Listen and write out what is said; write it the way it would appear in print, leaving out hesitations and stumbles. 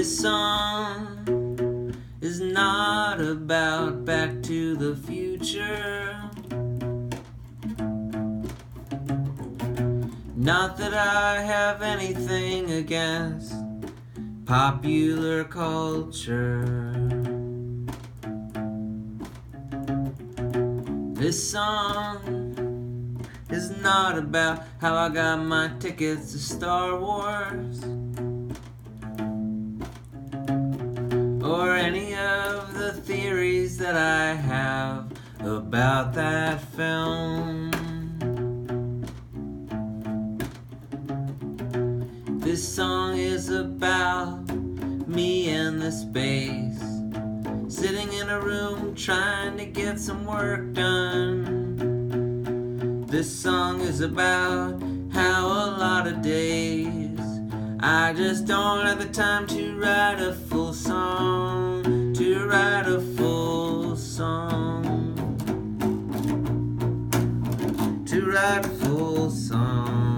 This song is not about Back to the Future. Not that I have anything against popular culture. This song is not about how I got my tickets to Star Wars, or any of the theories that I have about that film. This song is about me and the space, sitting in a room trying to get some work done. This song is about how a lot of days I just don't have the time to write a full song, to write a full song, to write a full song.